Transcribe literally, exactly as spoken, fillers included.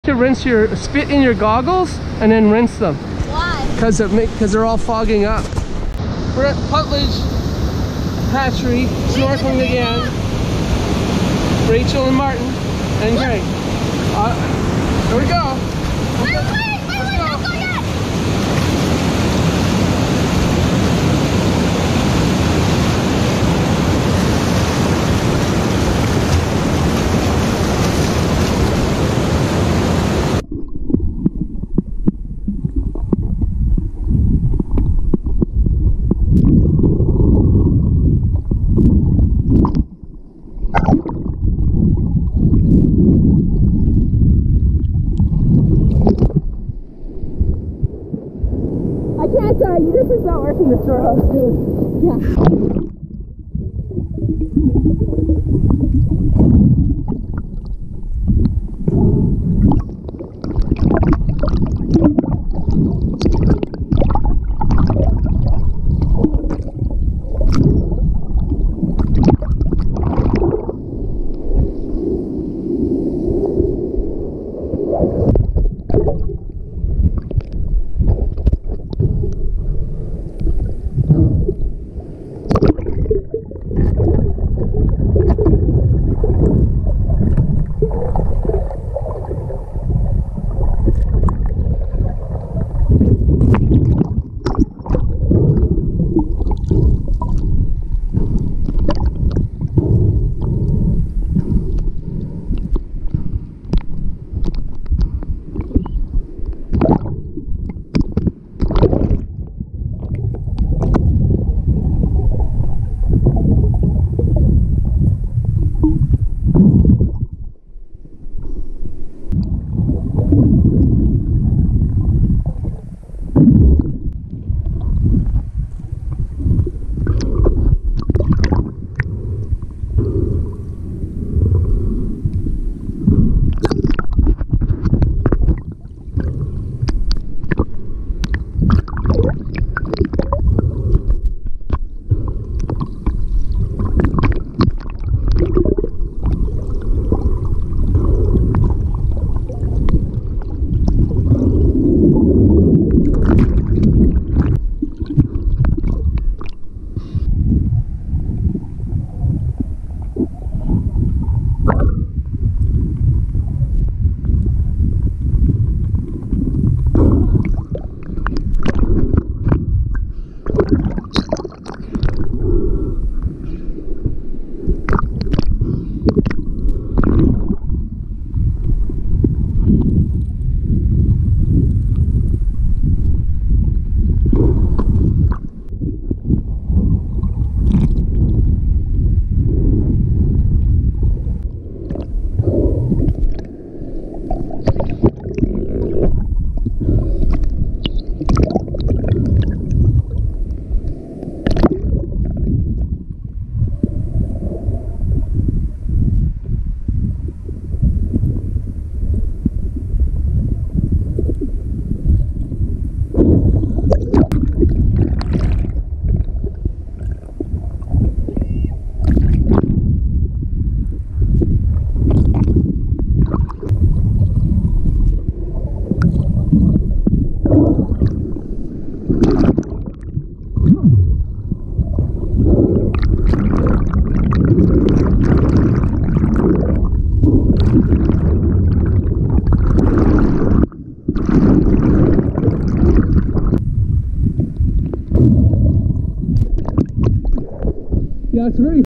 To rinse your spit in your goggles and then rinse them. Why? Because it make because they're all fogging up. We're at Puntledge Hatchery, snorkeling again. Rachel and Martin and Greg. Uh, here we go. Wait, wait, wait, wait, wait, don't go yet. I can't tell you, this is not working, the storehouse, dude. Yeah. Yeah, it's very